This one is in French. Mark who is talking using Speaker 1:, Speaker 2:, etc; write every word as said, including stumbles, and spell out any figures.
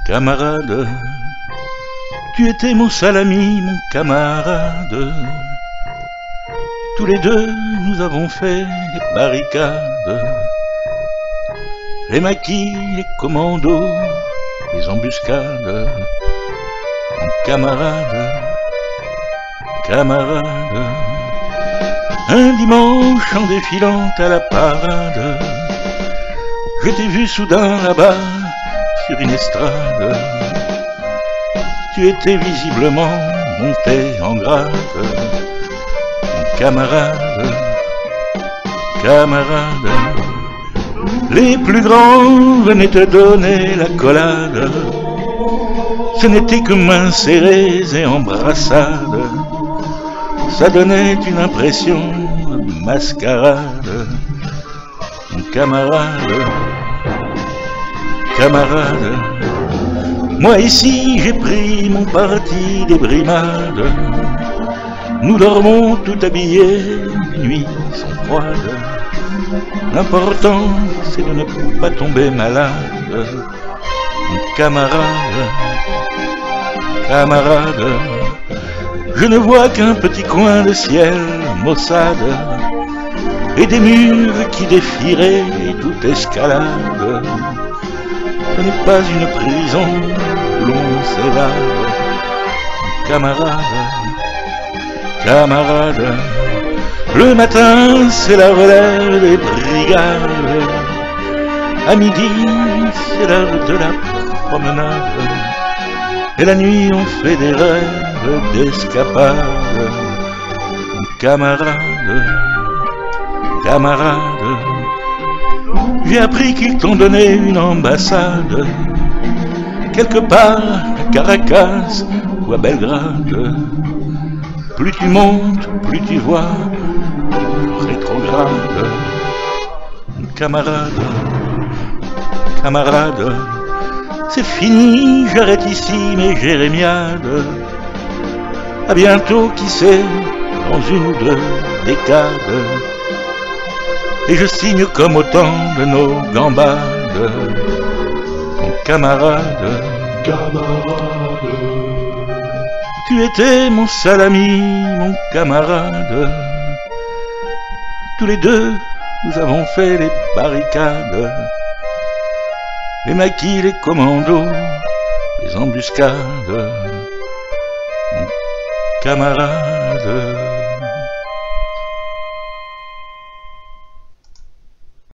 Speaker 1: camarade, tu étais mon seul ami, mon camarade. Tous les deux, nous avons fait les barricades, les maquis, les commandos, les embuscades. Mon camarade, camarade, un dimanche en défilant à la parade, je t'ai vu soudain là-bas sur une estrade. Tu étais visiblement monté en grade, mon camarade, camarade. Les plus grands venaient te donner la collade, ce n'était que mains serrées et embrassades. Ça donnait une impression de mascarade, mon camarade, camarade. Moi ici j'ai pris mon parti des brimades. Nous dormons tout habillés, les nuits sont froides. L'important c'est de ne pas tomber malade, mon camarade, camarade. Je ne vois qu'un petit coin de ciel maussade et des murs qui défieraient toute escalade. Ce n'est pas une prison où l'on s'évade, camarade, camarade. Le matin c'est la relève des brigades, à midi c'est l'heure de la promenade, et la nuit on fait des rêves d'escapade, camarade, camarade. J'ai appris qu'ils t'ont donné une ambassade, quelque part à Caracas ou à Belgrade. Plus tu montes, plus tu vois rétrograde, camarade, camarade. C'est fini, j'arrête ici mes jérémiades. À bientôt, qui sait, dans une ou deux décades. Et je signe comme au temps de nos gambades, mon camarade, camarade. Tu étais mon seul ami, mon camarade. Tous les deux, nous avons fait les barricades, les maquis, les commandos, les embuscades, mon camarade.